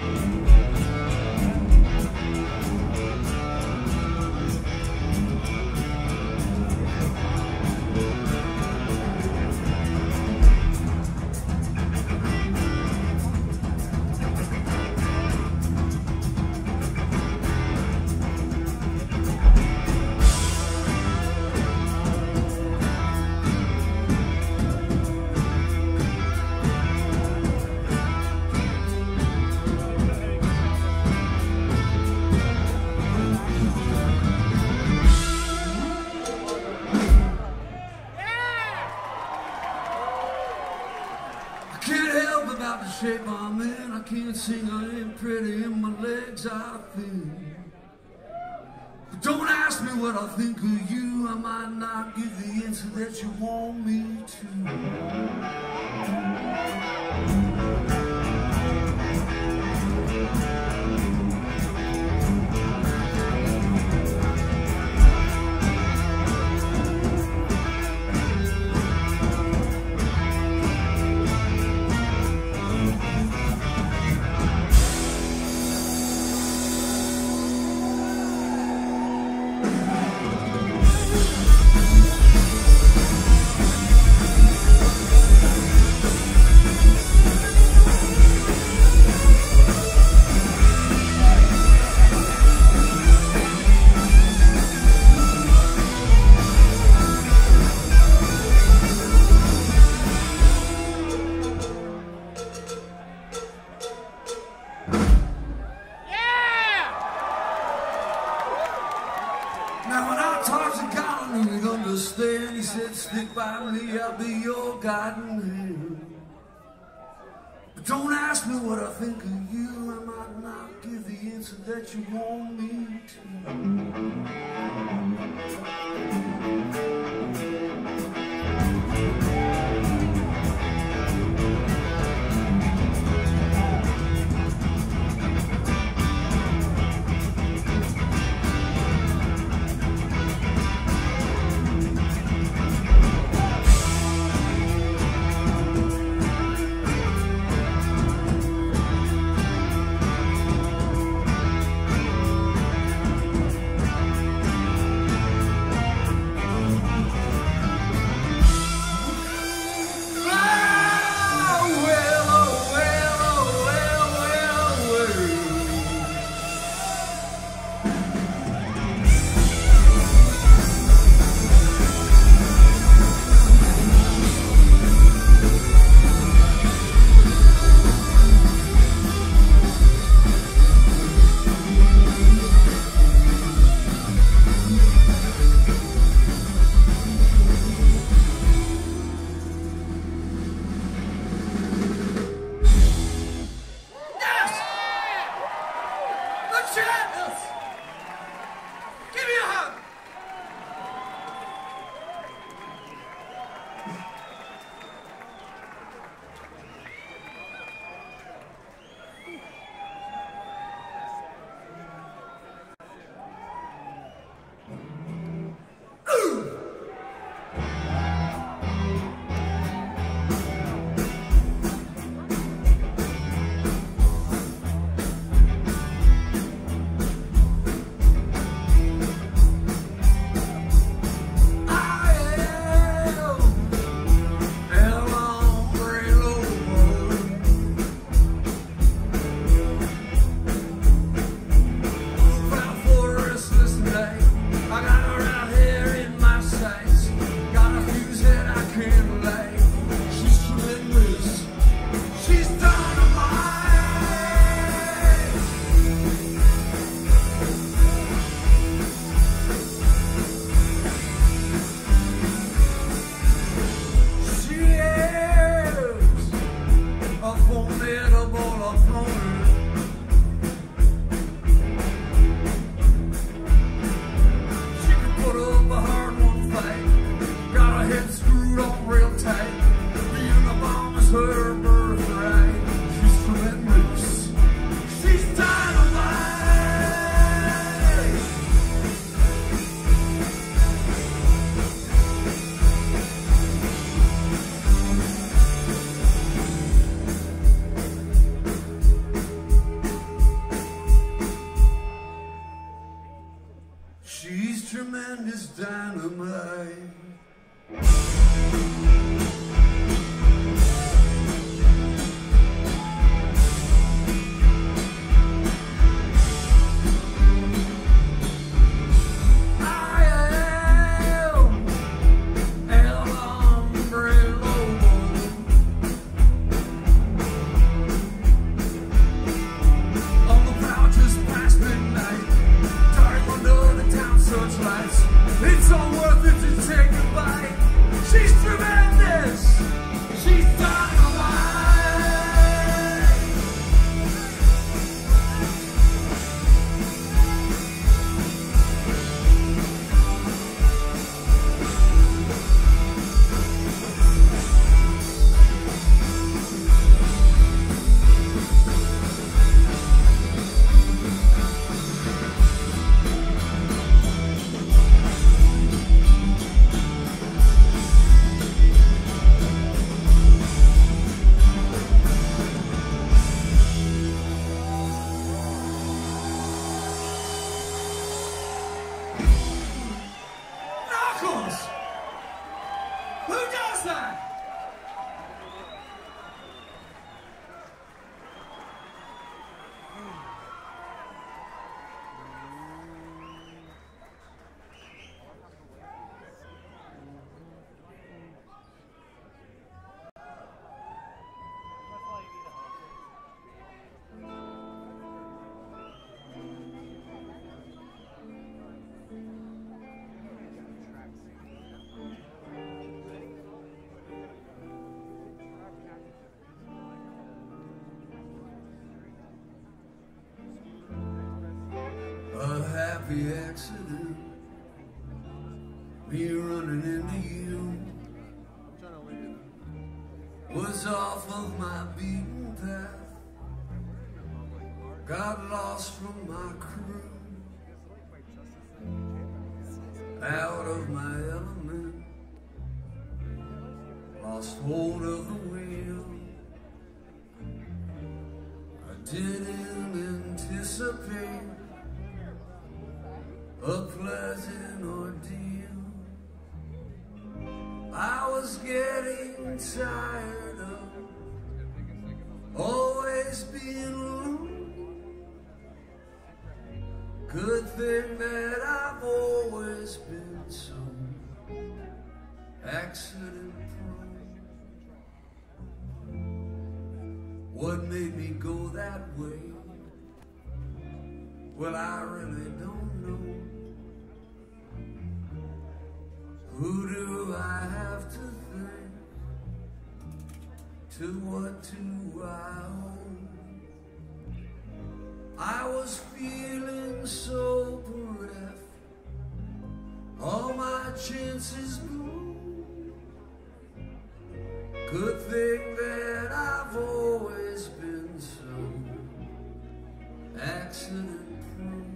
Shape I'm in, I can't sing, I ain't pretty, and my legs are thin. But don't ask me what I think of you, I might not give the answer that you want me to. Now when I talked to God, I didn't understand. He said, stick by me, I'll be your guiding hand. But don't ask me what I think of you, I might not give the answer that you want me to. hand is dynamite. It's all worth it to take a bite. She's tremendous. She's dynamite. Who does that? A happy accident, me running into you, was off of my beaten path, got lost from my crew, out of my element, lost hold of the wheel. I didn't anticipate a pleasant ordeal. I was getting tired of always being alone. Good thing that I've always been so accident prone. What made me go that way? Well, I really don't know. Who do I have to thank? To what do I owe? I was feeling so bereft, all my chances blown. Good thing that I've always been so accident prone.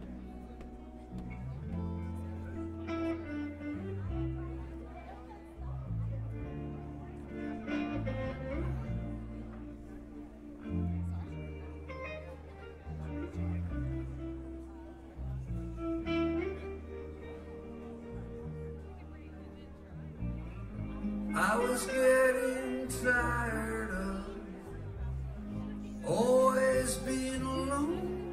I was getting tired of always being alone.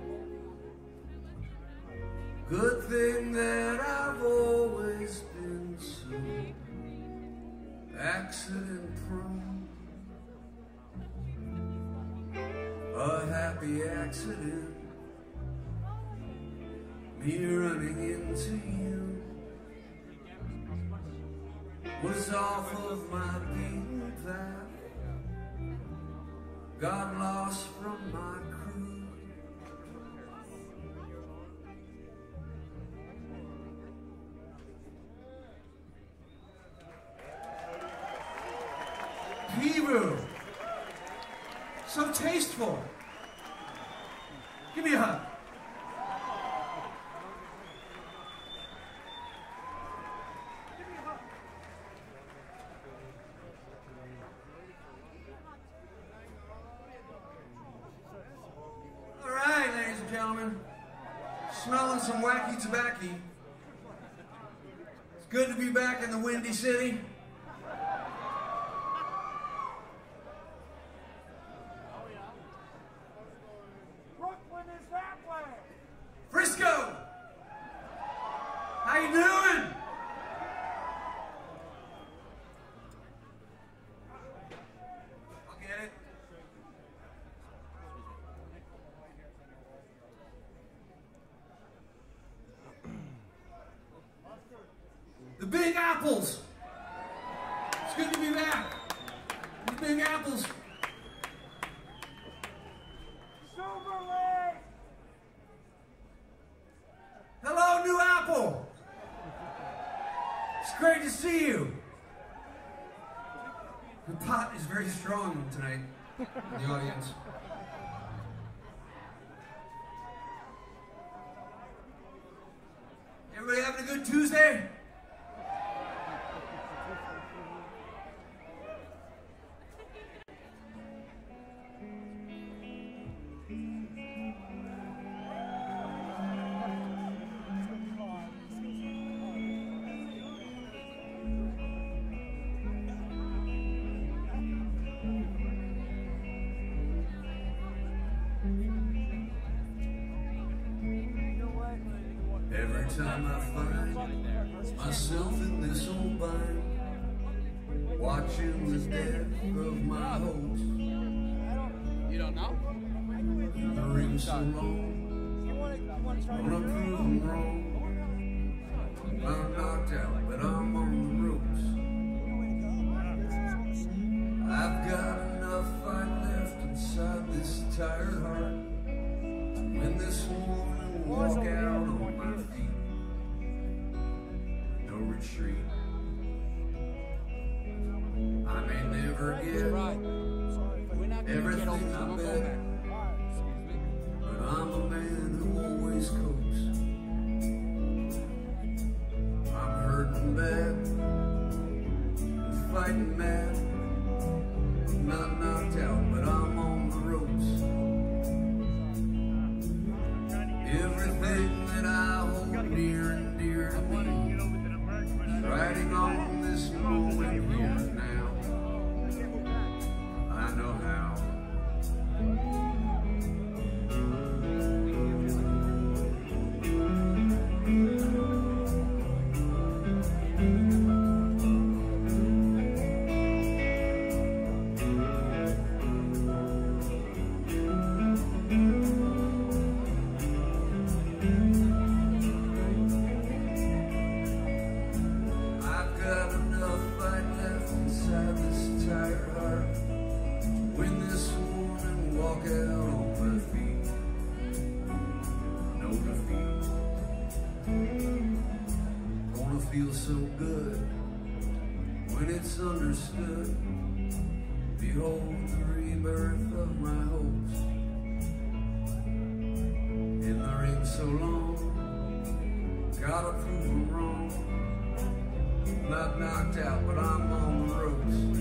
Good thing that I've always been so accident prone. A happy accident, me running into you, was off of my beaten path, got lost from my crew. Peru, so tasteful. Give me a hug. All right, ladies and gentlemen, smelling some wacky tobacco. Good to be back in the Windy City. Brooklyn is that way. Frisco! How you doing? I'll get it. The Big Apples. It's good to be back. The Big Apples. Silver Lake. Hello, New Apple. It's great to see you. The pot is very strong tonight in the audience. Everybody having a good Tuesday? Every time I find myself in this old bind, watching the death of my hopes. You don't know? The ring so long, gonna prove them wrong. I'm knocked out, but I'm on the ropes. I've got enough fight left inside this tired heart. When this morning walk out on my feet, no retreat. I may never get everything I bet, but I'm a man who always copes. I'm hurting bad and fighting mad, not knocked out, but I'm on the ropes. Everything that I hold near and dear to me is riding on this moment here and now. I know how. Feel so good when it's understood. Behold the rebirth of my hopes. In the ring so long, gotta prove them wrong. Not knocked out, but I'm on the ropes.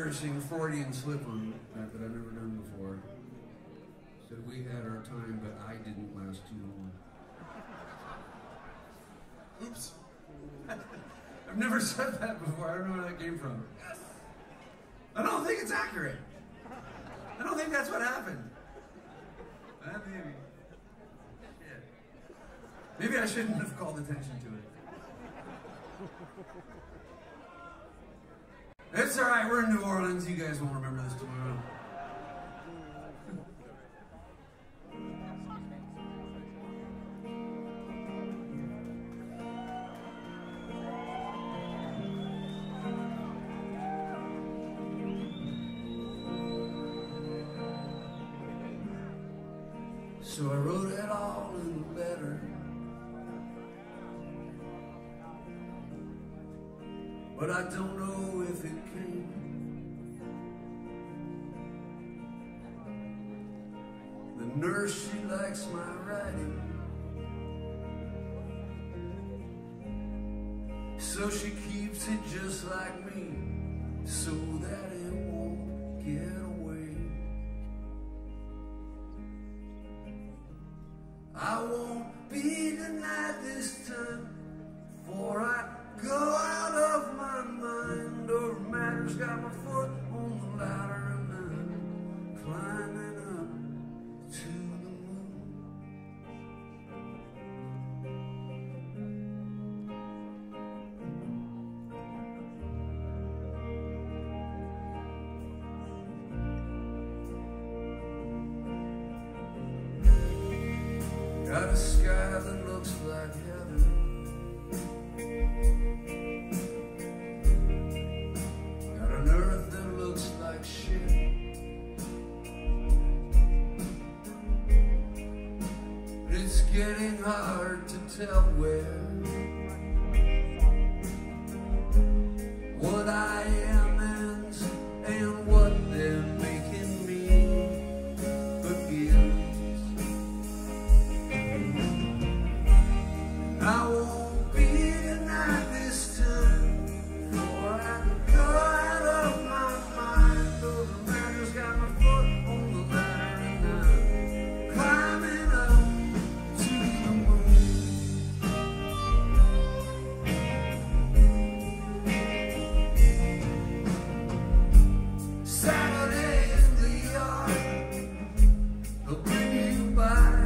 embarrassing Freudian slip on that I've never done before. Said we had our time, but I didn't last too long. Oops. I've never said that before. I don't know where that came from. Yes. I don't think it's accurate. I don't think that's what happened. Maybe. Yeah. Maybe I shouldn't have called attention to it. It's all right. We're in New Orleans. You guys won't remember this tomorrow. So I wrote it all in a letter, but I don't know if it came. The nurse, she likes my writing, so she keeps it just like me, so that it won't get away. I won't be denied this time, for I go out of my mind. Over matters, got my foot on the ladder, and I'm climbing up to the moon. Got a sky that looks like heaven, got an earth that looks like shit. It's getting hard to tell where what I am ends and what they're making me begin. I won't be denied this time, for I go out of my mind. Though the matter's got my foot on the ladder, and I'm climbing up to the moon. Saturday in the yard, they'll bring you by.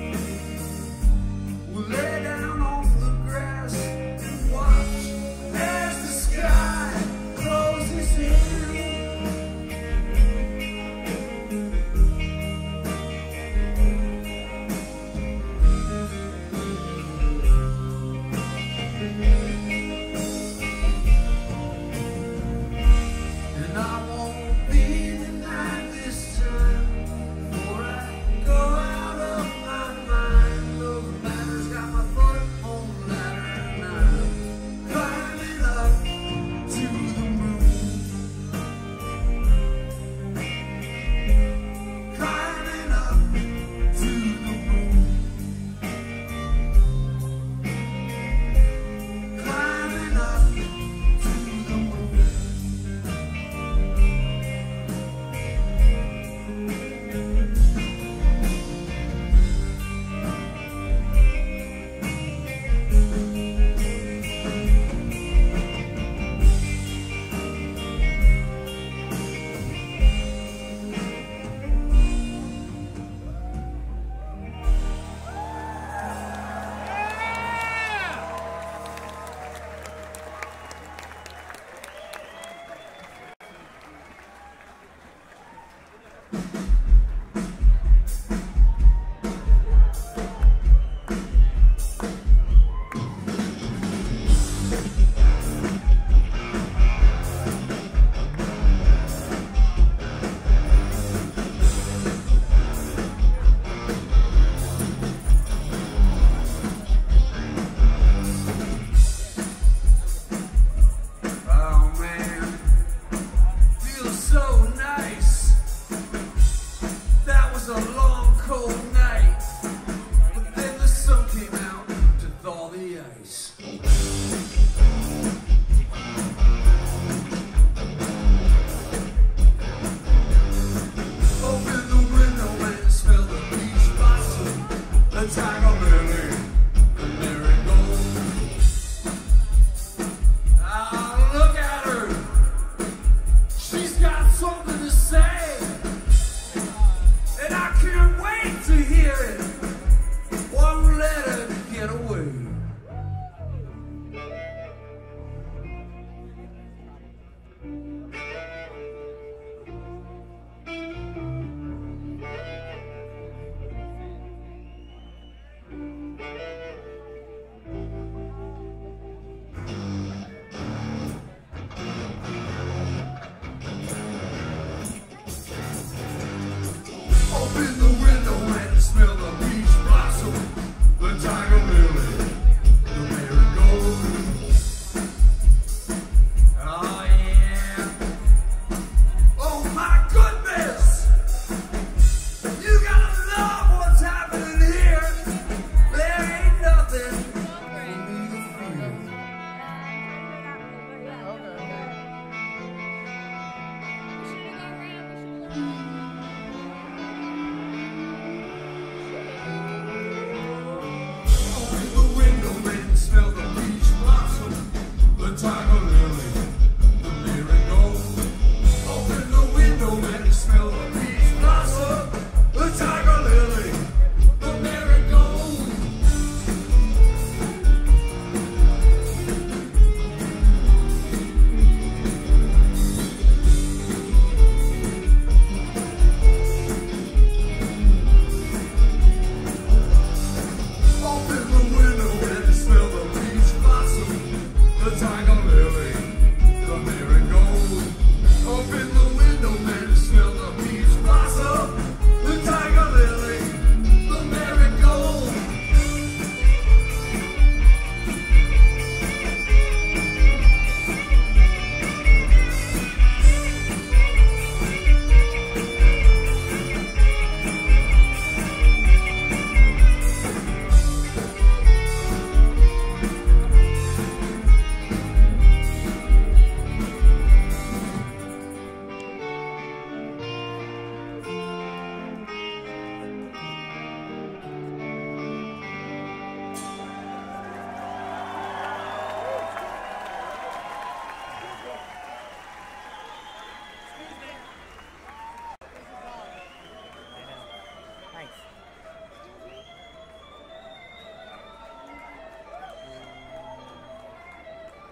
We'll lay down on the grass and watch as the sky closes in. And I won't be denied this time, for I go out of my mind. Though the matter's got my foot on the ladder, and I'm climbing up to the moon. Climbing up to the moon. Climbing up to the moon. Oh man, feels so nice. That was a long cold night, but then the sun came out to thaw the ice.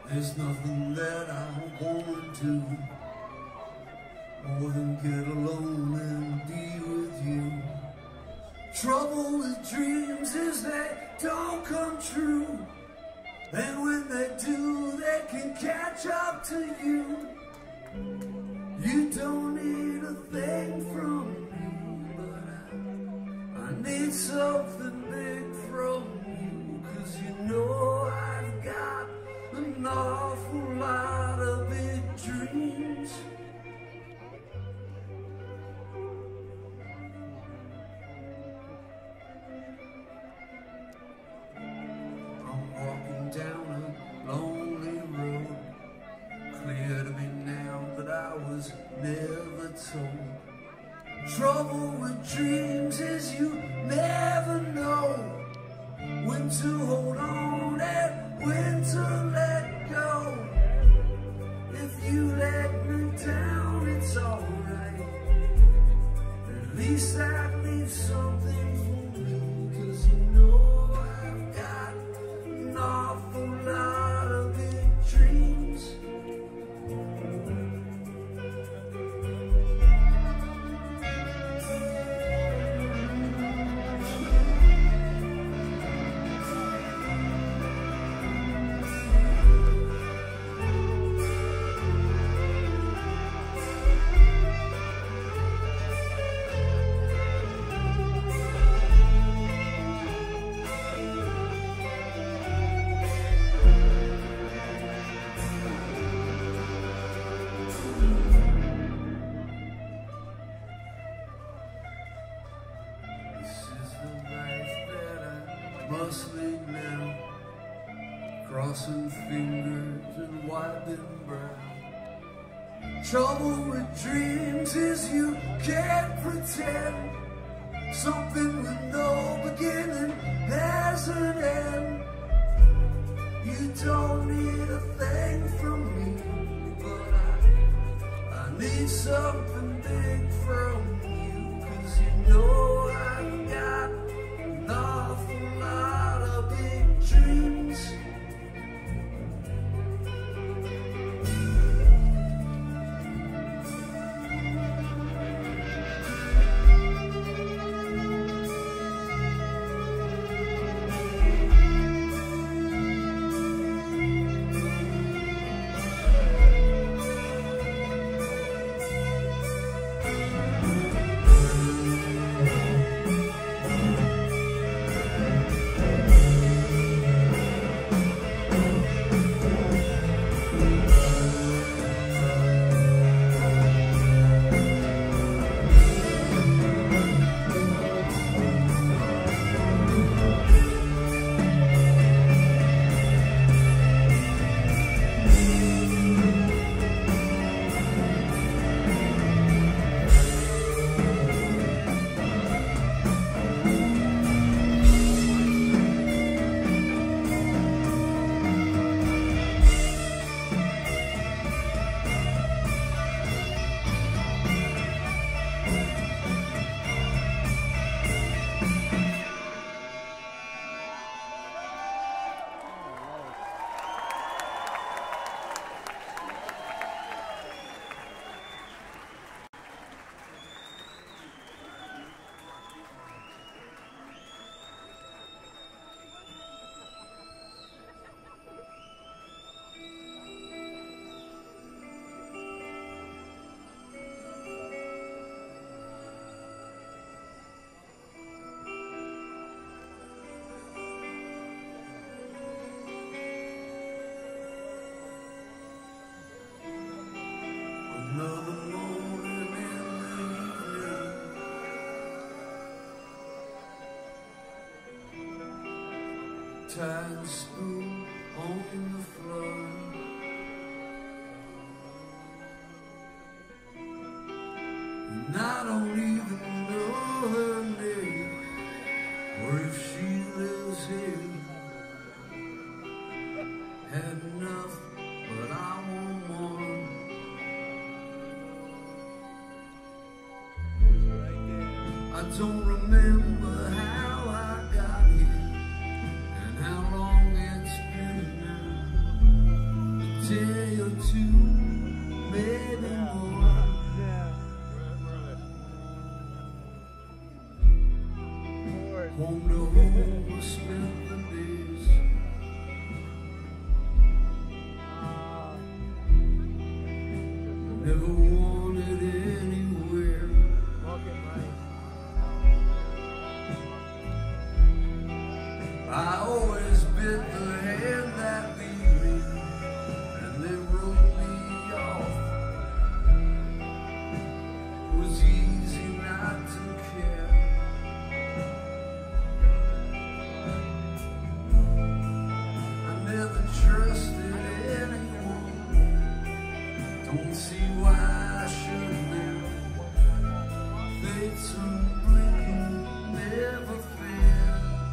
There's nothing that I want to do more than get alone and be with you. Trouble with dreams is they don't come true, and when they do, they can catch up to you. You don't need a thing from me, but I need something big from you, 'cause you know I've got an awful lot of big dreams. I'm walking down a lonely road, clear to me now that I was never told. Trouble with dreams is you never know when to hold on and when to let go. If you let me down, it's alright. At least I'd leave something for me, 'cause you know I've got an awful lot of big dreams. Must lead now, crossing fingers and wiping brow. Trouble with dreams is you can't pretend something with no beginning has an end. You don't need a thing from me, but I need something big from you, 'cause you know I've got an awful lot of big dreams. Tied spoon on the floor, and I don't even know her name, or if she lives here. Had enough, but I want more. I don't remember how I got here, how long it's been now. two, maybe more. Home to home, I spent the days. Never wanted anywhere. I always bit the hand that beat me, and they wrote me off. It was easy not to care. I never trusted anyone. Don't see why I should live. Fate's unblinking, never fair.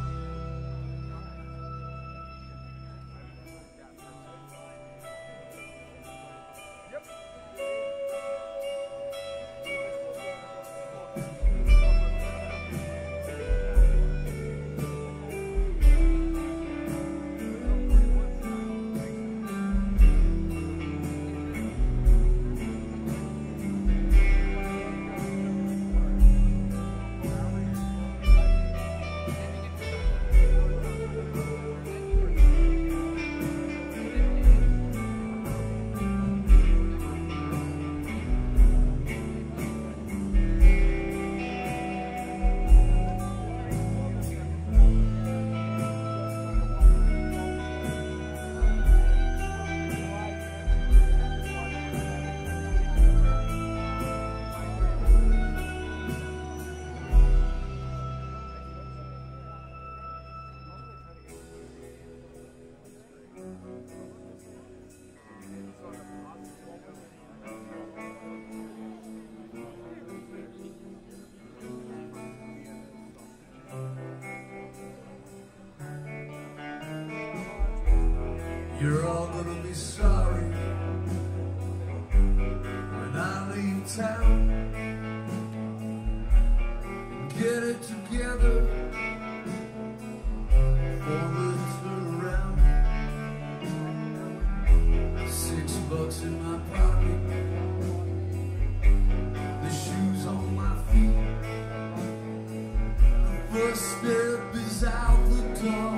You're all gonna be sorry when I leave town. Get it together for the turnaround. $6 in my pocket, the shoes on my feet. The first step is out the door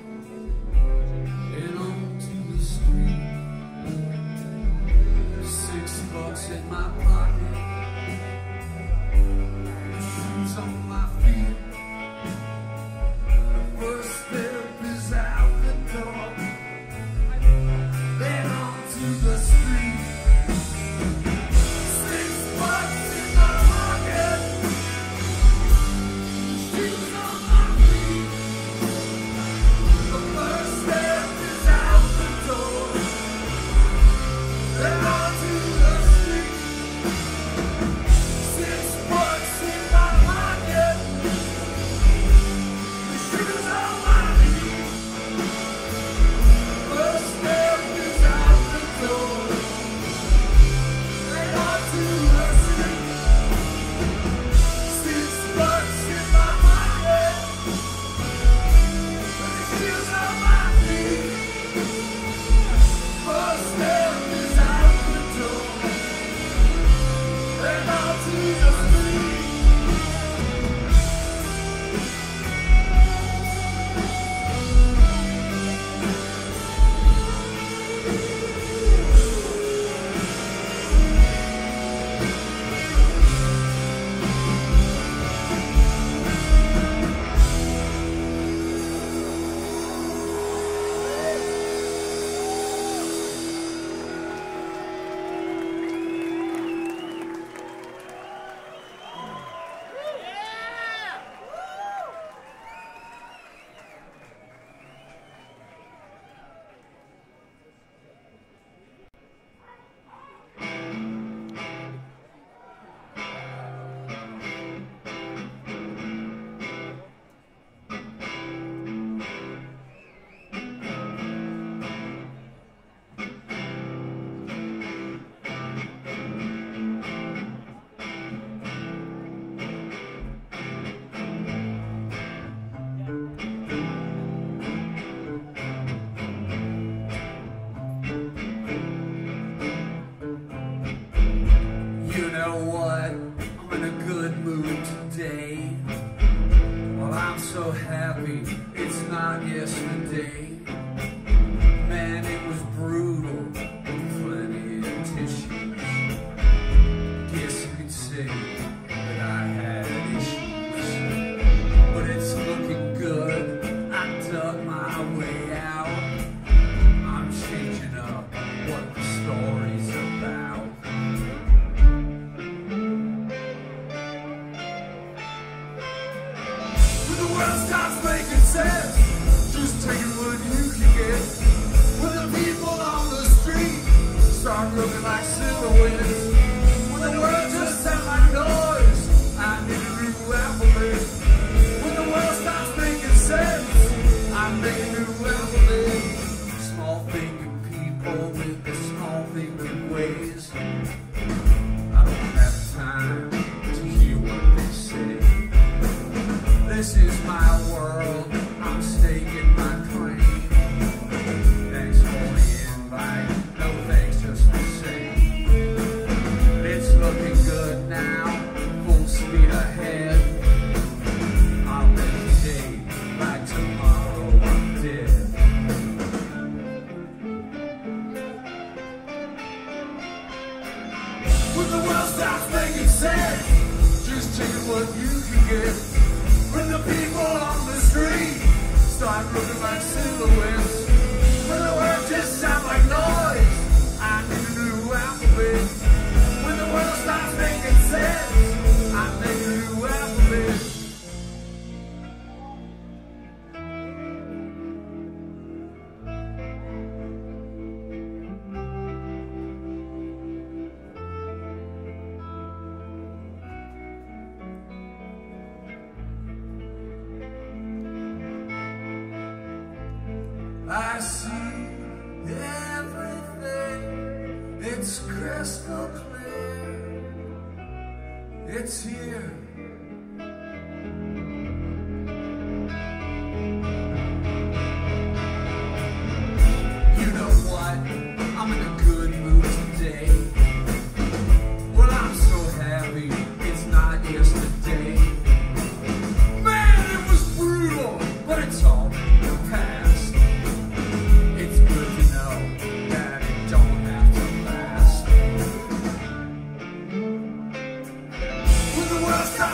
and onto the street. $6 in my pocket, the shoes on my feet. The first step is out the door and onto the street. $6 in my pocket, the shoes on my feet. The first step is out the door and onto the street. $6 in my pocket. I'm so happy it's not yesterday. Man, it was brutal with plenty of tissues. Guess you could say that I had issues, but it's looking good. I dug my way out. I'm changing up what the story's about. When the world stops making sense, just taking what you can get. When the people on the street start looking like silhouettes. When the world just sounds like noise, I need a new alphabet. When the world stops making sense, I make a new alphabet. Small thinking people with the small thinking ways. I don't have time to hear what they say. This is my world, I'm staking my claim. Thanks for the invite, no thanks, just the same. It's looking good now, full speed ahead. I'll make today like tomorrow I'm dead. When the world stops making sense, just taking what you can get. When the people on the street start looking like silhouettes. When the words just sound like noise, I need a new alphabet. When the world stops making sense, I make a new alphabet. I see everything, it's crystal clear, it's here. You know what, I'm in a good mood today. Well, I'm so happy it's not yesterday. Man, it was brutal, but it's all in the past. It's good to know that it don't have to last. When the world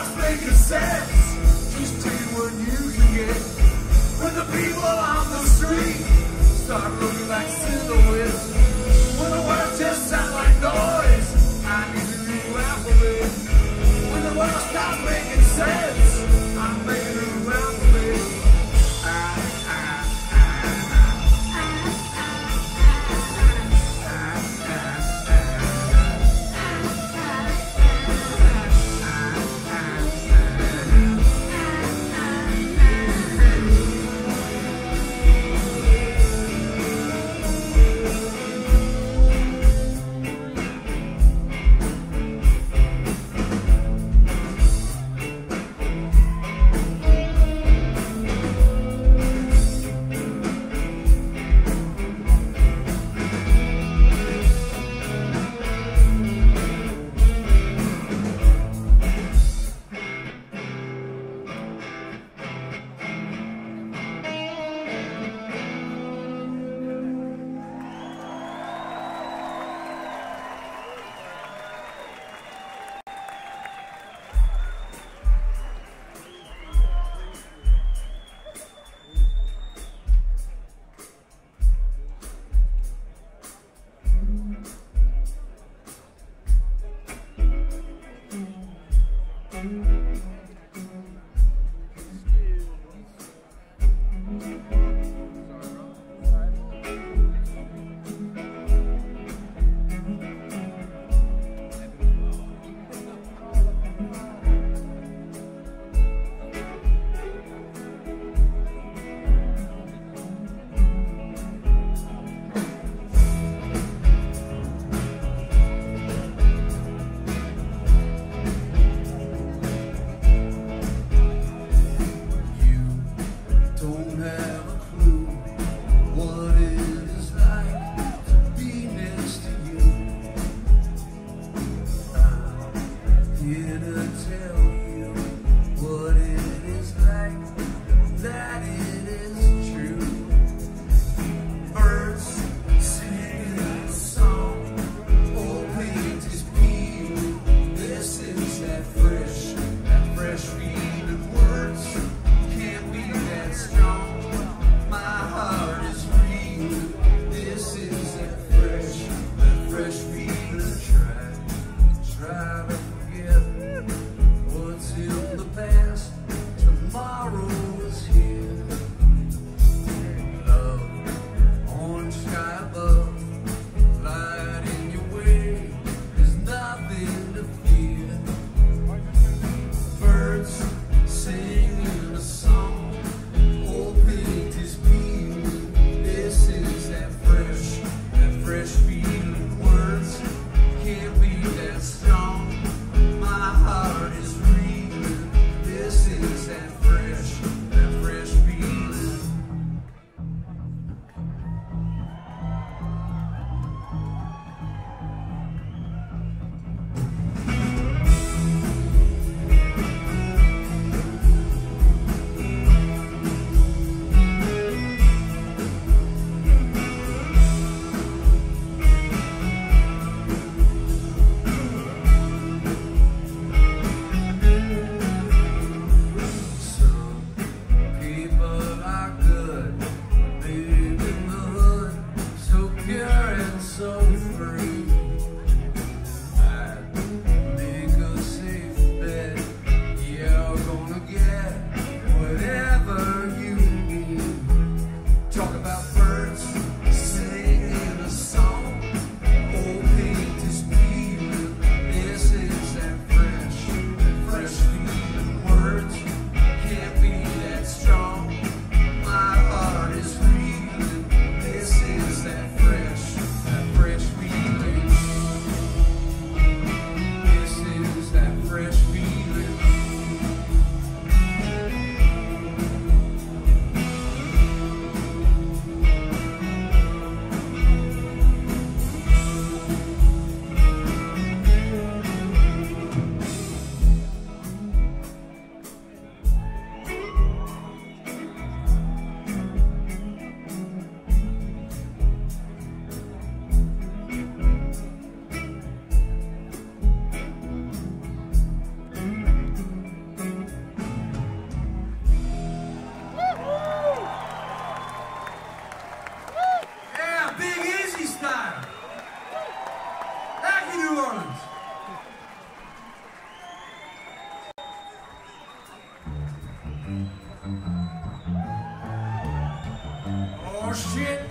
more shit.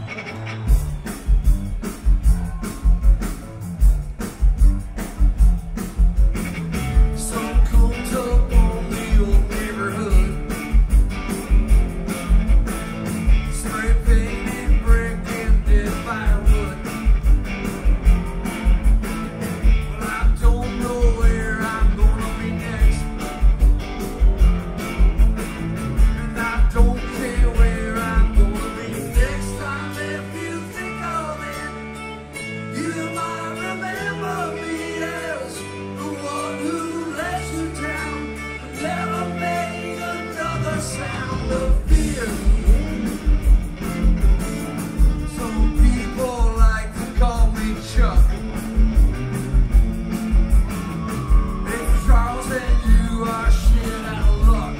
Sun comes up on the old neighborhood. Spray painted brick and dead firewood. Well, I don't know where I'm gonna be next. And I don't care where I'm gonna be next time. If you think of it, you might remember me as the one who let you down, but never made another sound of fear. Some people like to call me Chuck. If Charles and you are shit out of luck.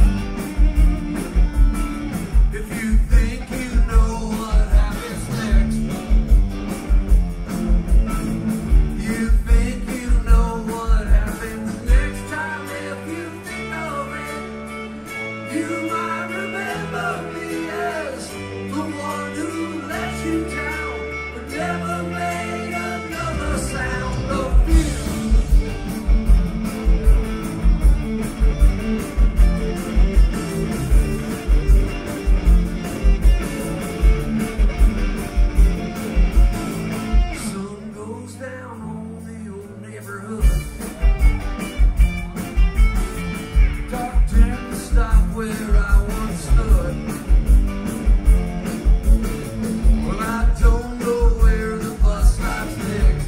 If you think you know what happens next, you think you know what happens next time. If you think of it, you might remember me as the one who let you down, but never made another sound of fear. Sun goes down on the old neighborhood. Dark tends to stop where I once stood. Well, I don't know where the bus stops next.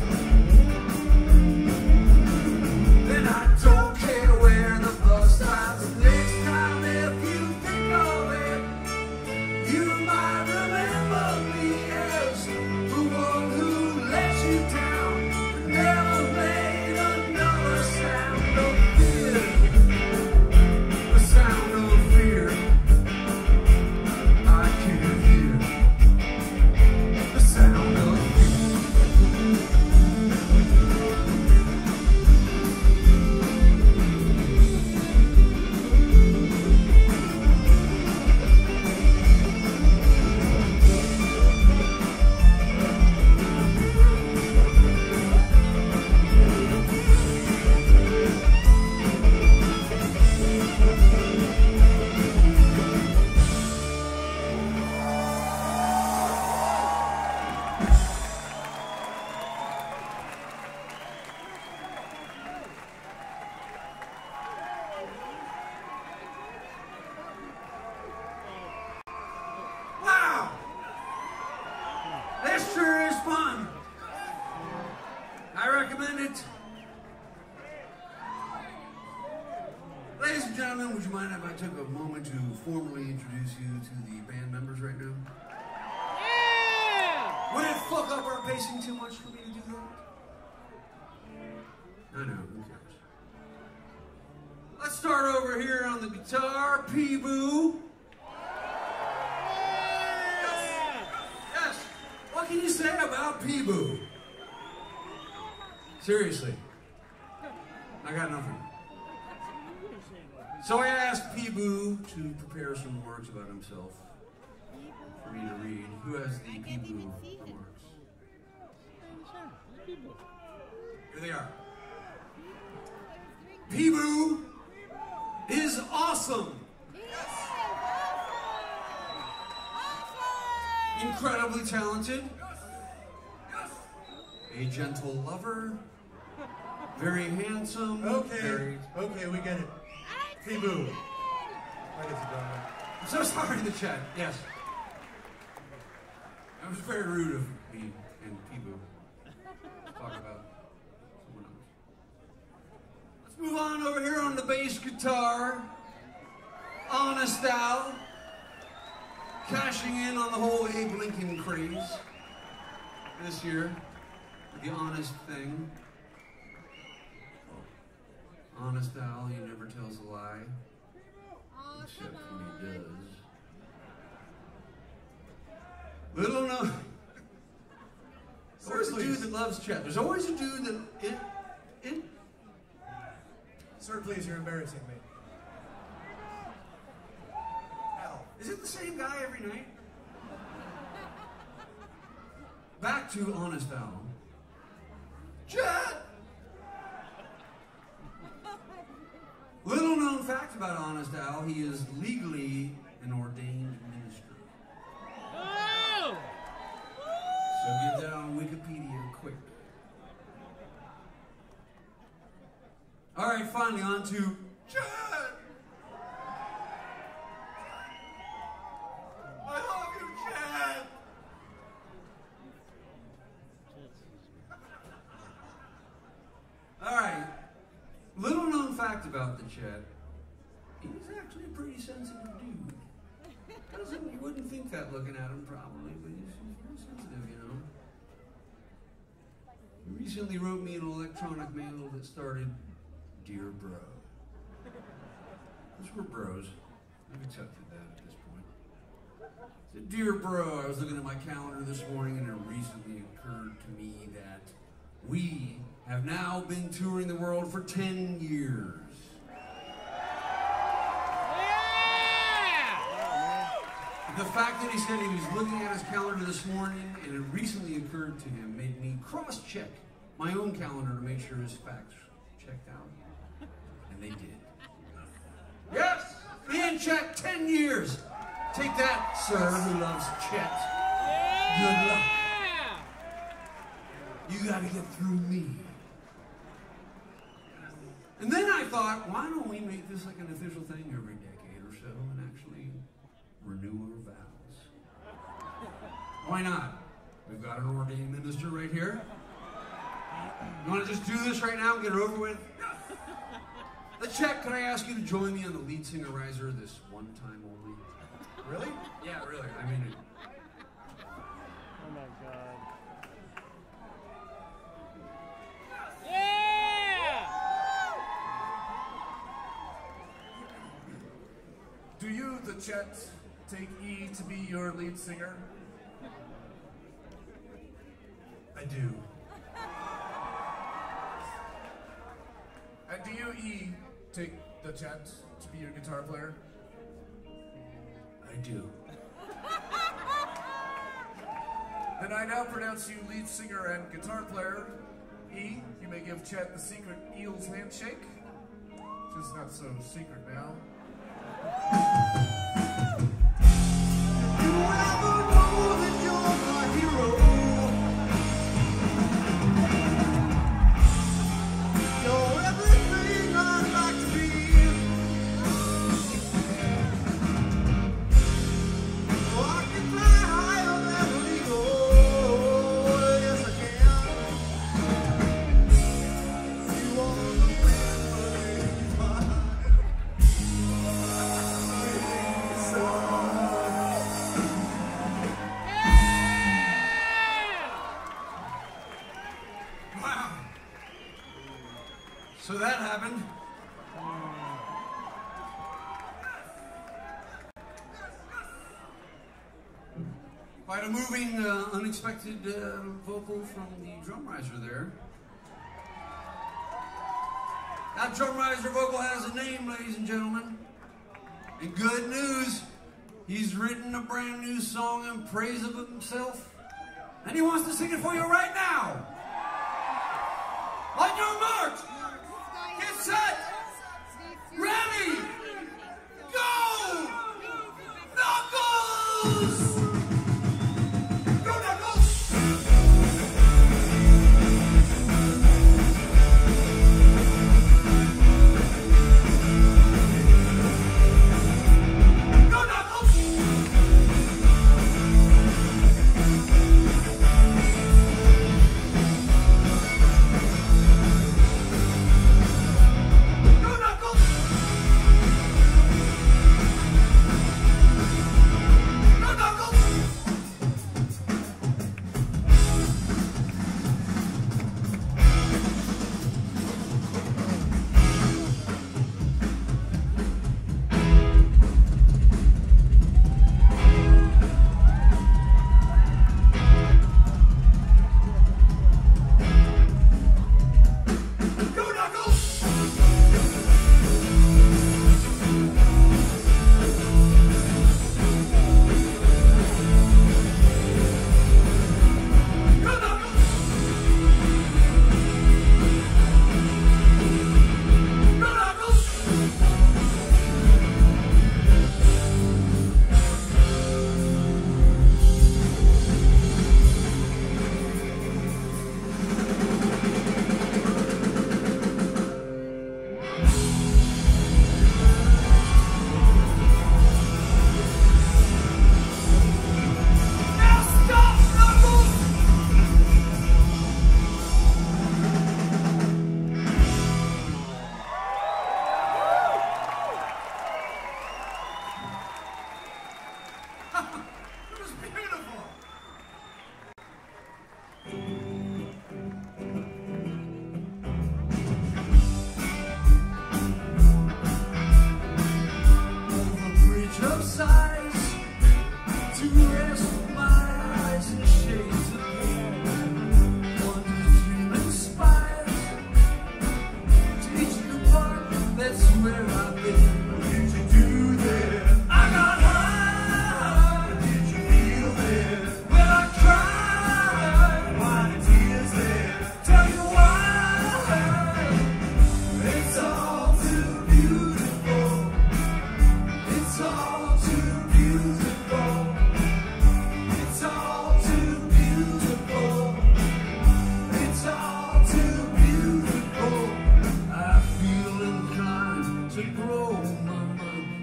Then I don't care where the bus stops next time. If you think of it, you might remember me as the one who let you down, but never made another sound of fear. A sound of fear I can't hear. The sound of fear. Wow! This sure is fun. I recommend it. Ladies and gentlemen, would you mind if I took a moment to formally introduce you to the band members right now? Yeah! Would it fuck up our pacing too much for me to do that? I know, who cares? Let's start over here on the guitar, Peeboo. Yes. What can you say about Peeboo? Seriously. I got nothing. So I asked Peeboo to prepare some words about himself for me to read. Who has the Peeboo remarks? Here they are. Peeboo is awesome. Incredibly talented. A gentle lover. Very handsome. Okay, okay, we get it. Peeboo. I guess I'm so sorry in the chat. Yes. That was very rude of me and Peeboo to talk about someone else. Let's move on over here on the bass guitar. Honest Al. Cashing in on the whole Abe Lincoln craze this year. The honest thing. Honest Al, he never tells a lie. Except when he does. Little known. There's always a dude that loves Chet. There's always a dude that Sir, please, you're embarrassing me. Al. Is it the same guy every night? back to Honest Al. Chet! Little known fact about Honest Al, he is legally an ordained minister. Oh! So get that on Wikipedia quick. Alright, finally on to Chet! I love you, Chet! Alright, little known fact about the Chet, he's actually a pretty sensitive dude. You wouldn't think that looking at him probably, but he's very sensitive, you know. He recently wrote me an electronic mail that started, "Dear Bro." Because we're bros. I've accepted that at this point. It said, "Dear Bro, I was looking at my calendar this morning and it recently occurred to me that we have now been touring the world for 10 years. The fact that he said he was looking at his calendar this morning and it recently occurred to him made me cross-check my own calendar to make sure his facts checked out. And they did. Yes! Me and Chet, 10 years! Take that, sir, who loves Chet. Good luck. You gotta get through me. And then I thought, why don't we make this like an official thing every decade or so and actually renew our vows? Why not? We've got an ordained minister right here. You want to just do this right now and get it over with? Chet, can I ask you to join me on the lead singer riser this one time only? Really? Yeah, really. I mean it. Oh my God. Do you, the Chet, take E to be your lead singer? I do. And do you, E, take the Chet to be your guitar player? I do. Then I now pronounce you lead singer and guitar player. E, you may give Chet the secret Eels handshake. Which is not so secret now. So that happened. Quite a moving, unexpected vocal from the drum riser there. That drum riser vocal has a name, ladies and gentlemen. And good news, he's written a brand new song in praise of himself. And he wants to sing it for you right now. On your march! Get set! Ready! Go! Knuckles! Go Knuckles! Go Knuckles! Go Knuckles!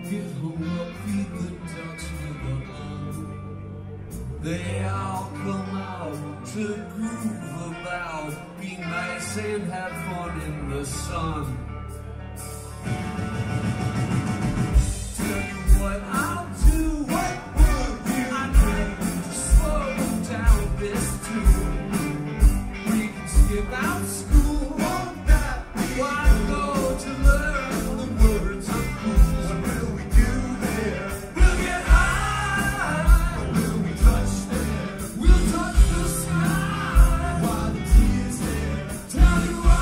get hung up, feed the ducks with the bun. They all come out to groove about, be nice and have fun in the sun. Tell you what I'll do. What will you I'd like to slow down this tune. We can skip out school. Won't that be why go to learn the words of cool? What will we do there? We'll get high. What will we touch there? We'll touch the sky. While the tears there. Tell you why.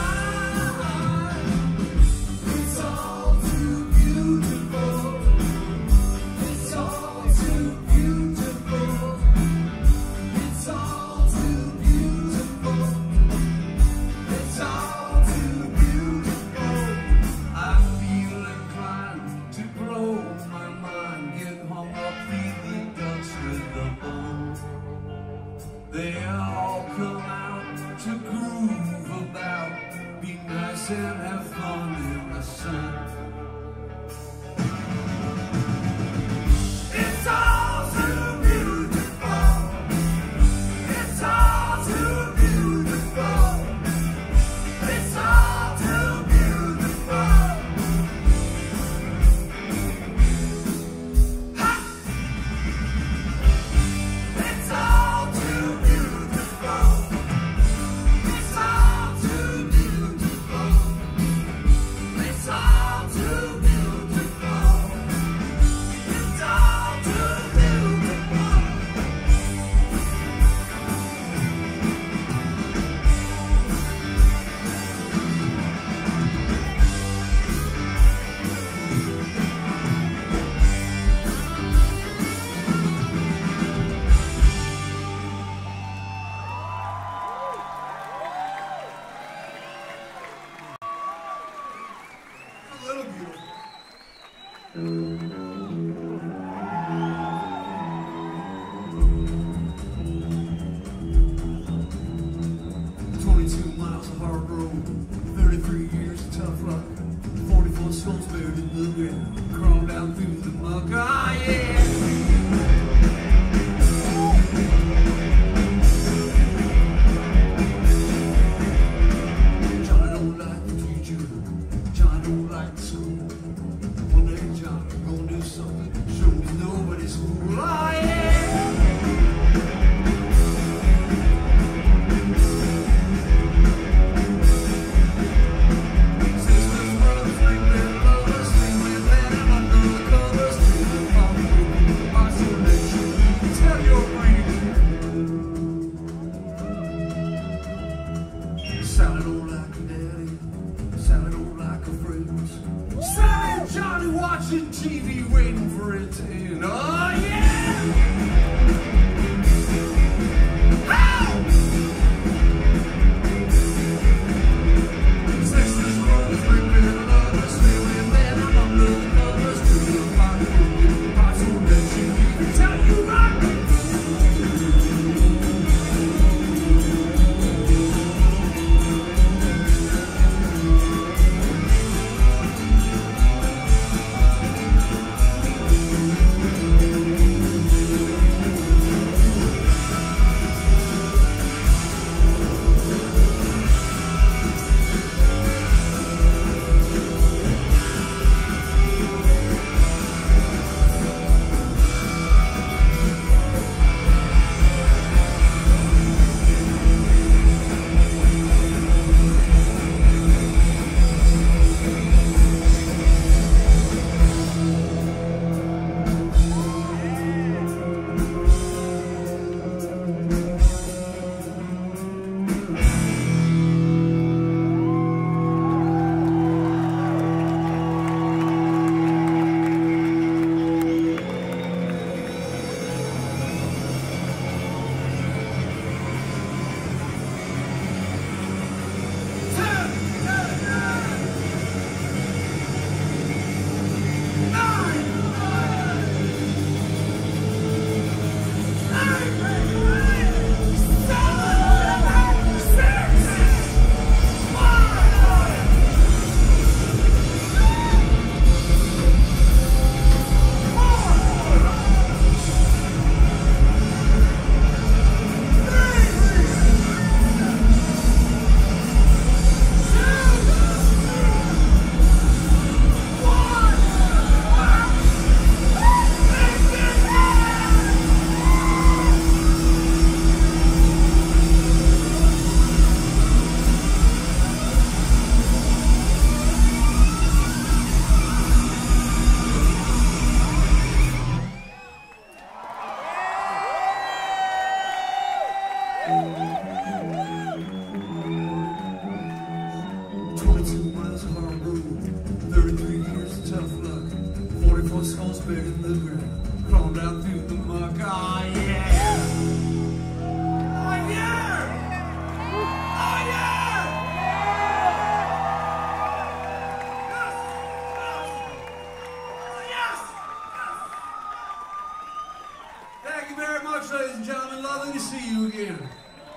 It's all too beautiful. It's all too beautiful. It's all too beautiful. It's all too beautiful. I feel inclined to blow my mind, get hung up, feed the ducks with the bone. They all come out to groove about, be nice and have fun in the sun. It's all too beautiful. It's all too beautiful. It's all too beautiful. Ha! It's all too beautiful. It's all too beautiful. It's all too beautiful. It's all too beautiful. A little beautiful. 22 miles of hard road, 33 years of tough luck, 44 souls buried in the ground, crawl down through the muck. Ah, yeah! Johnny don't like the teacher, Johnny don't like the school. One day Johnny gonna do something, show me nobody's fool. Ah, yeah! Sisters, brothers, sleeping lovers, sleeping men under the covers, sleeping from isolation. Tell your reason. Sally don't like her daddy, Sally don't like her friends. Sally and Johnny watching TV, waiting for it to end. Oh yeah! Ow! Sisters, brothers, sleeping lovers, sleeping men under the covers, sleeping from isolation. Tell you right. sugar, crawling down through the muck. Oh yeah! Oh yeah! Oh yeah! Yes! Thank you very much, ladies and gentlemen. Lovely to see you again.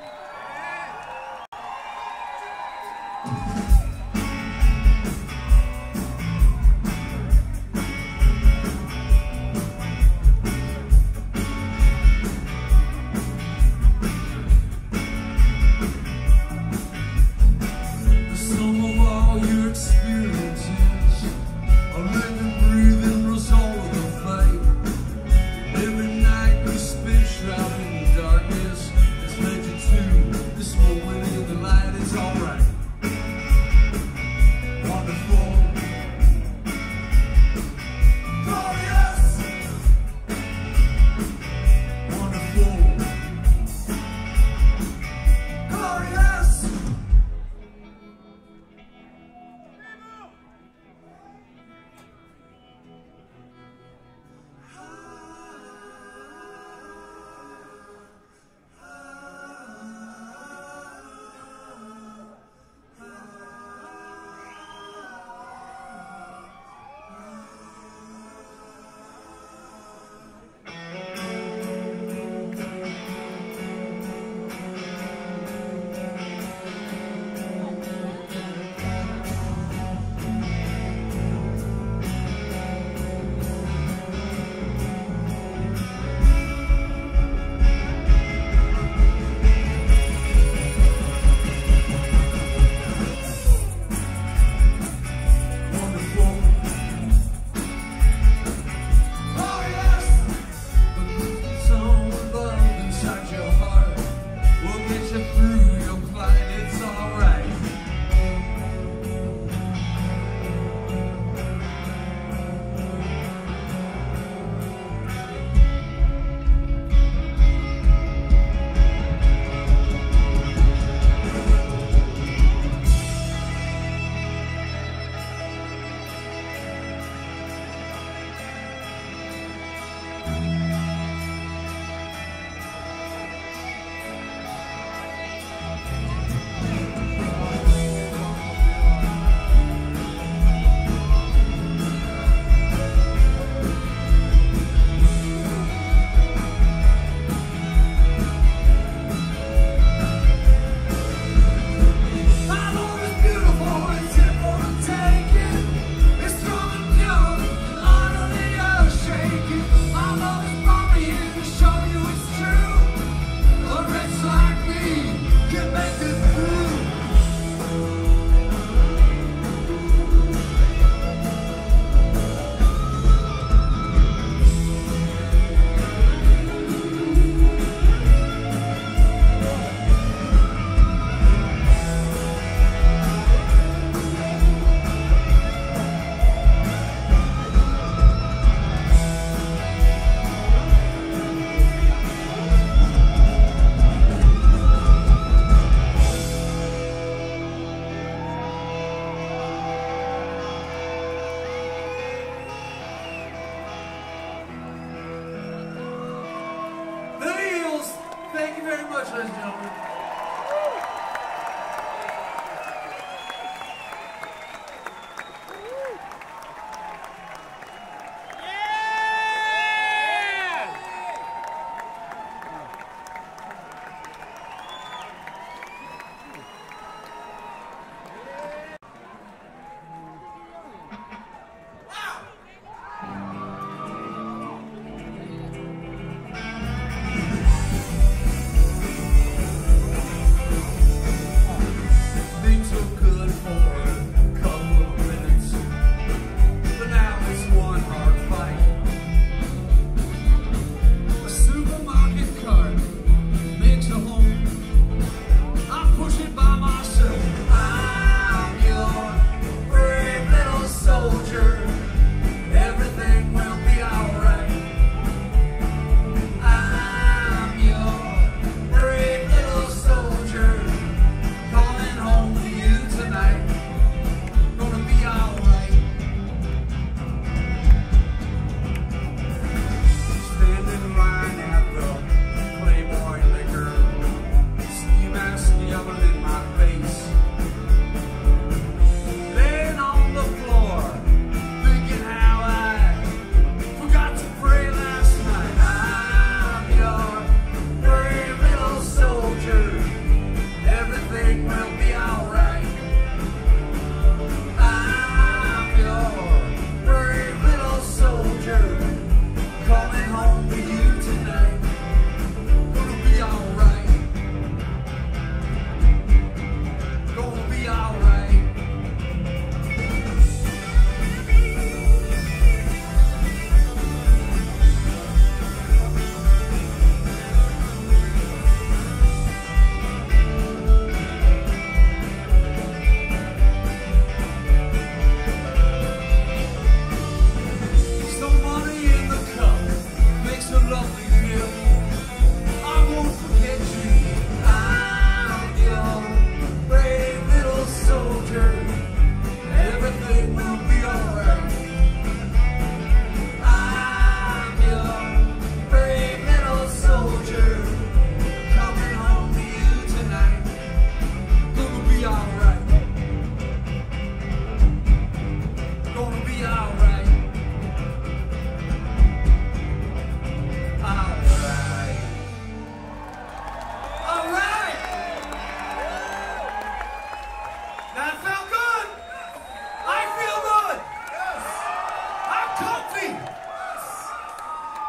Thank you very much, ladies and gentlemen.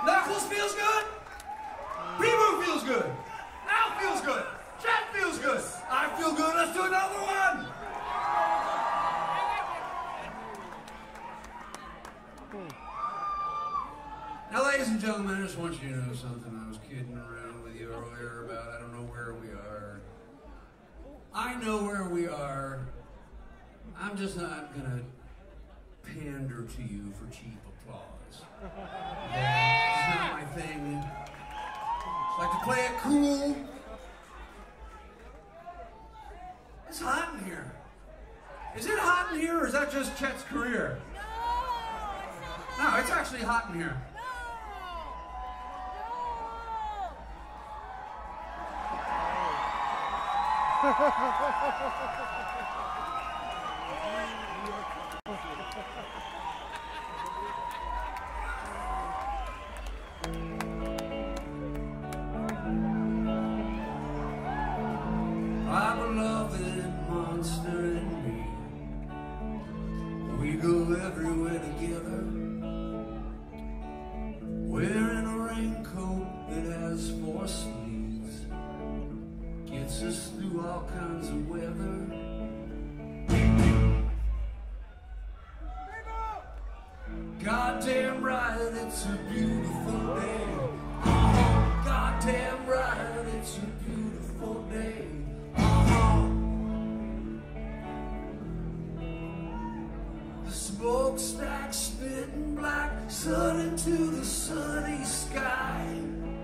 Knuckles feels good. Peeboo feels good. Al feels good. Chet feels good. I feel good. Let's do another one. Now, ladies and gentlemen, I just want you to know something. I was kidding around with you earlier about I don't know where we are. I know where we are. I'm just not going to pander to you for cheap applause. It's not my thing. I like to play it cool. It's hot in here. Is it hot in here, or is that just Chet's career? No, it's actually hot in here. I beloved monster in me. We go everywhere together, wearing a raincoat that has 4 sleeves, gets us through all kinds of weather. Goddamn right, it's a beautiful day. Oh, goddamn right, it's a beautiful day. The smokestack spitting black, sun into the sunny sky.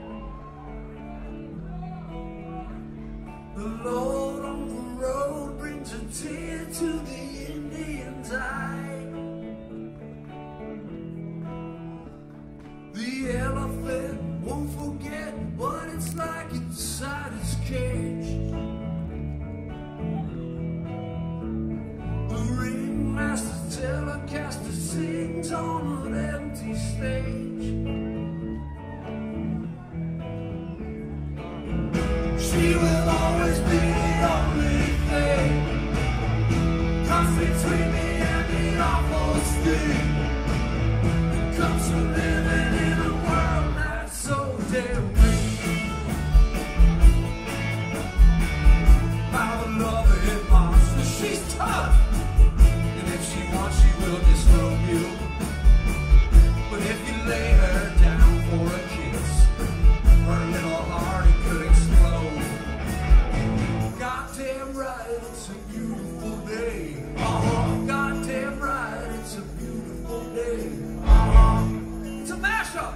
The load on the road brings a tear to the Indian's eye. The elephant won't forget what it's like inside his cage. The ringmaster telecaster sings on an empty stage. She will always be the only thing comes between me and the awful sting. It comes from living in a world that's so damn weak. My beloved monster, she's tough, and if she wants, she will disrobe you. But if you lay her down for a kiss, her little heart it could explode. Goddamn right, it's a beautiful day. Goddamn right, it's a beautiful day. It's a mashup.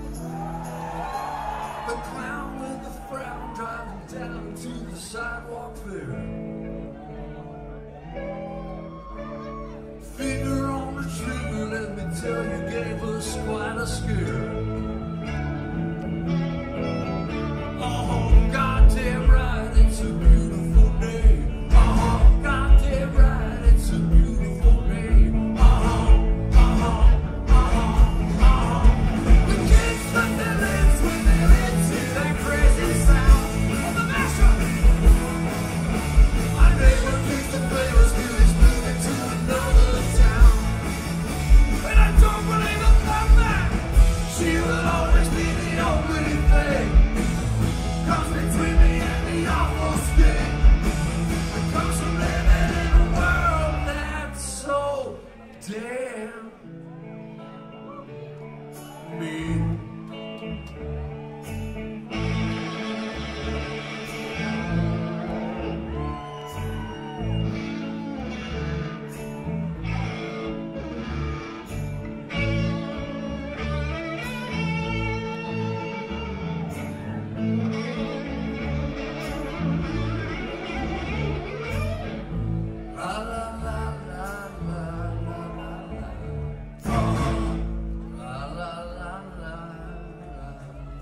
The clown with the frown driving down to the sidewalk there. Finger on the trigger, let me tell you, gave us quite a scare. Oh, goddamn right, it's a beautiful day. Oh, goddamn right, it's a beautiful day. The kids flip their lips when they listen to that crazy sound of the mashup. My neighbor keeps the flavors till he's moving to another town. And I don't believe he'll come back. She will always be the only thing comes between me and the awful sting. It comes from living in a world that's so damn mean. La la la la la la la la la la la la la.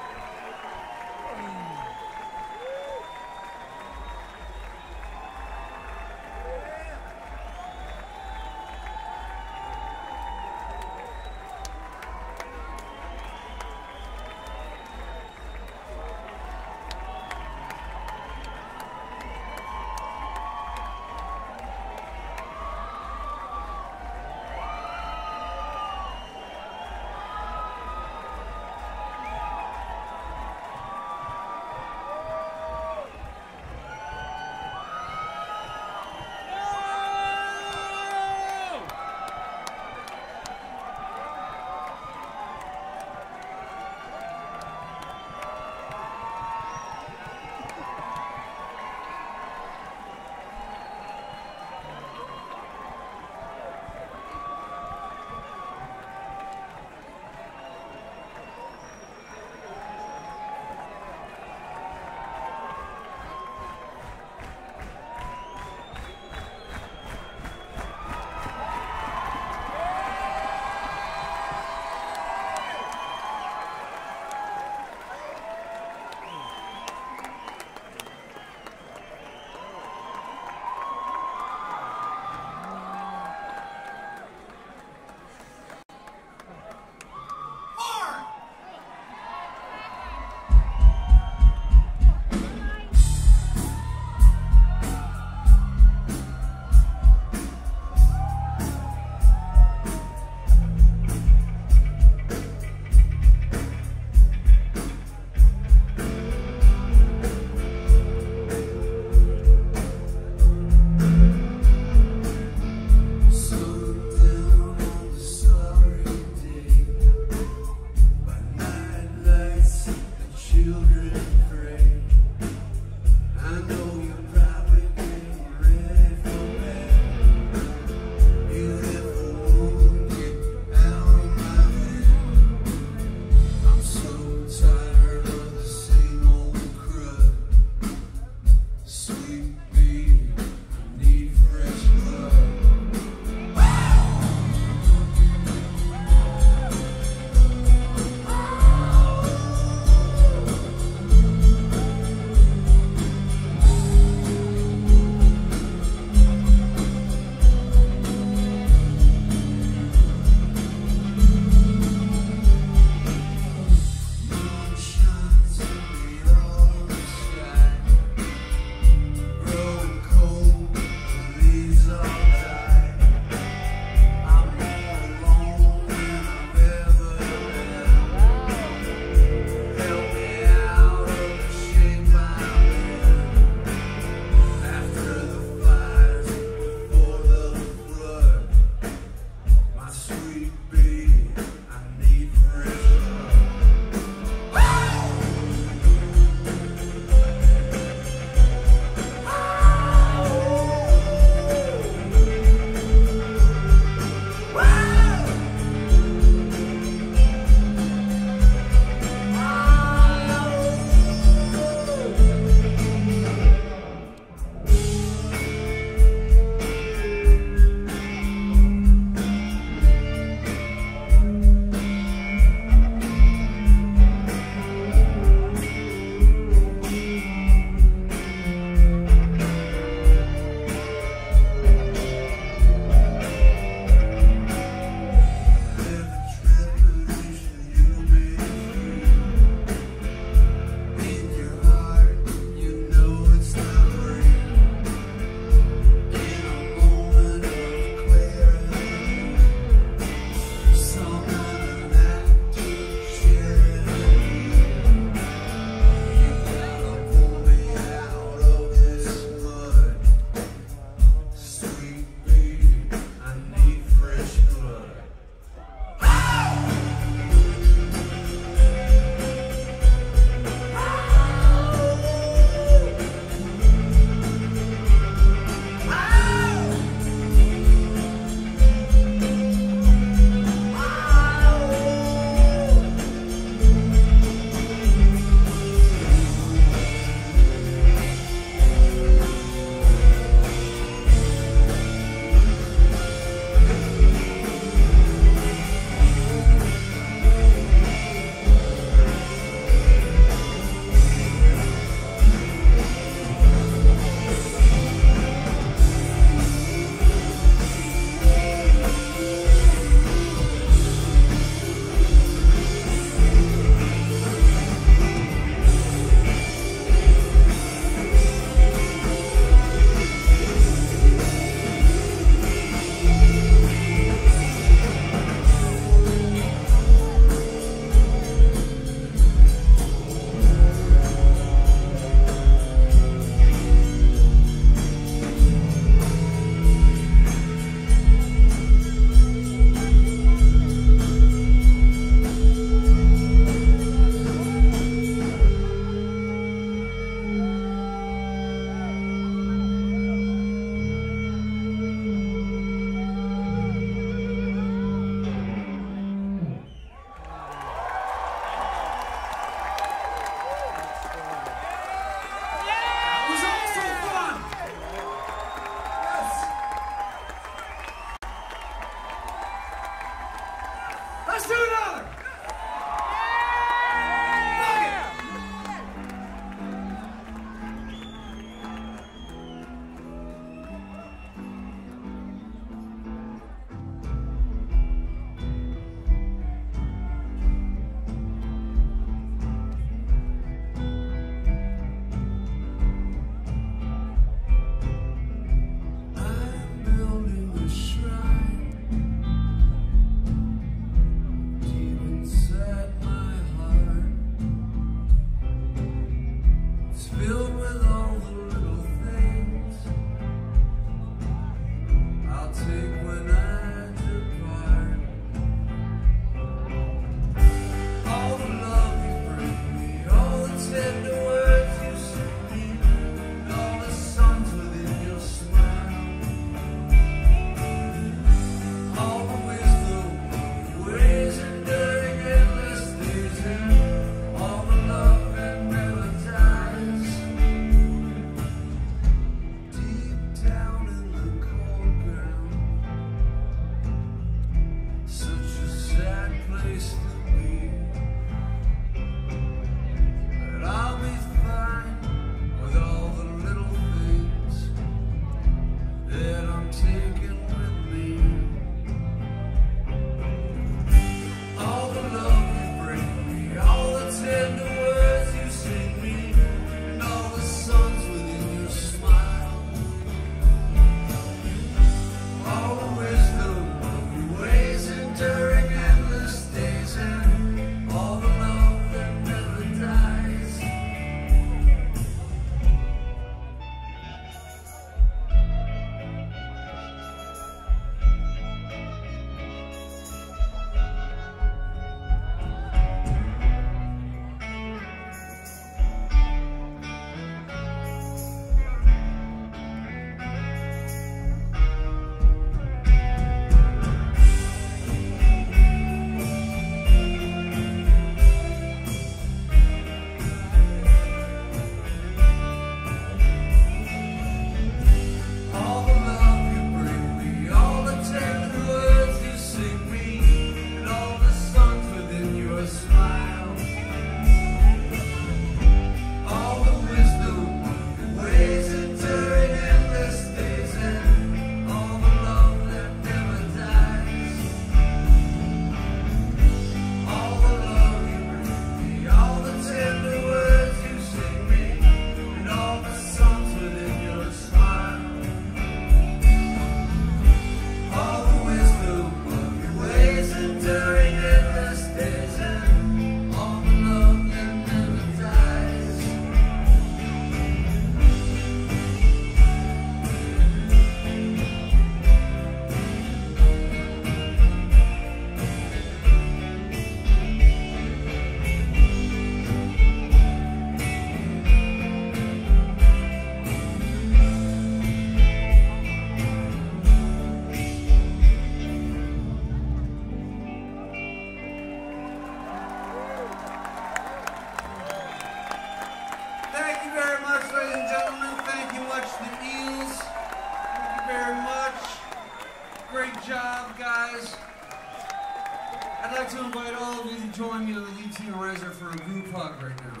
like to invite all of you to join me on the lead singer riser for a group hug right now.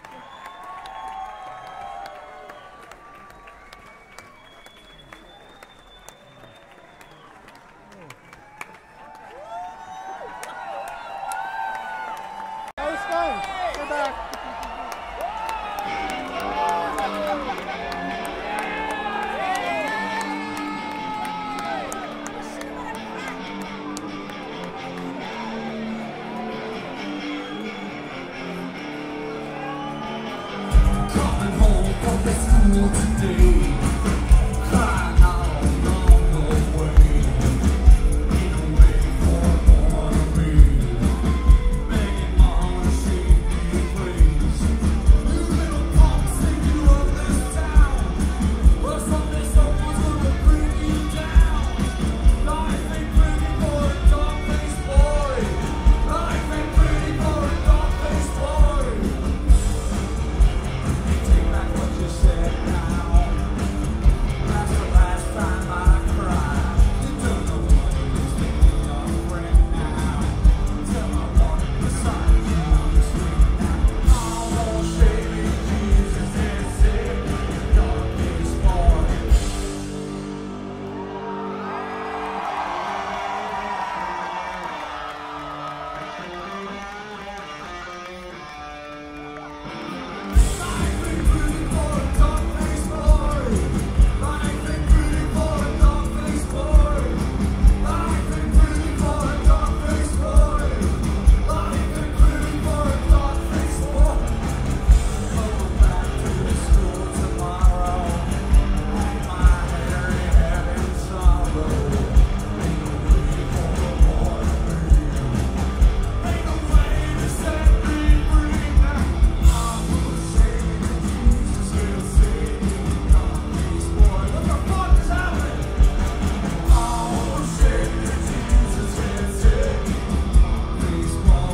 That was fun. We're back. Coming home from the school today, crying out along the way, in a way for more of me, begging mom to see me please. You little punks think you love this town, but someday someone's gonna bring you down. Life ain't pretty for a dog-faced boy. Life ain't pretty for a dog-faced boy. Take back what you said now. That's the last time I cried. You don't know what it is to be a friend now. Tell my one beside you on the street now. I won't shave you, Jesus, and save me, darkest boy. Life ain't pretty for a dog-faced boy. Life ain't pretty for a dog-faced boy. Life ain't pretty for a dog-faced boy. Life ain't pretty for a dog-faced boy. Going back to the school tomorrow. Hang my hair in heaven's sorrow. Ain't no way for a boy to be. Ain't no way to set me free now. I will say that Jesus will save me, dog-faced boy. What the fuck is happening? I will say that Jesus will save me, dog-faced boy.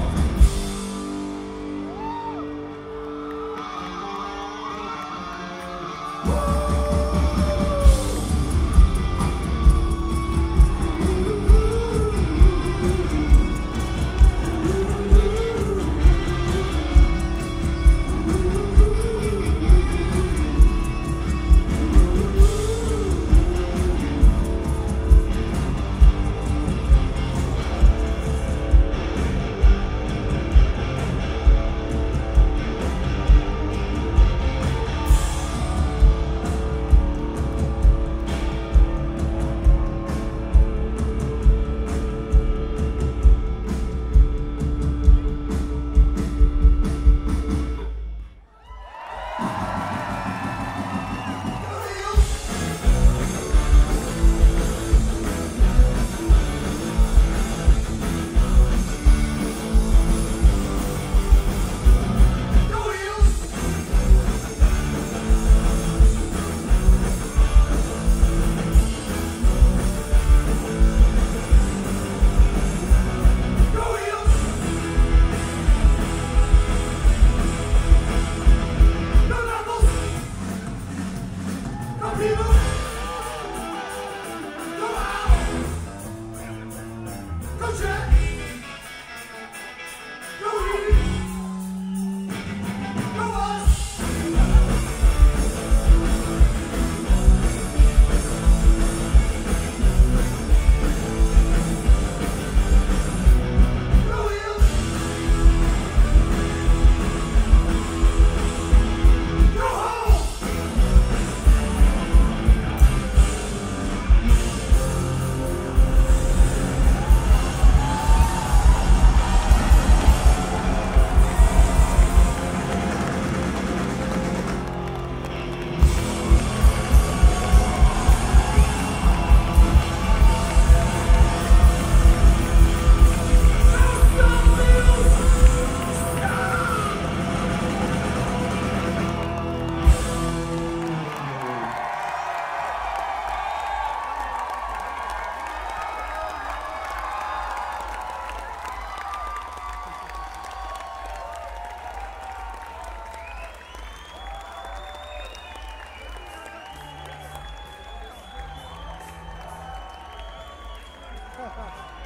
Go Eels! Go Eels! Go Knuckles! Go People! Go Owl! Go Jet! Go Reed! Go Us! Go Eels! Go home! Ha ha.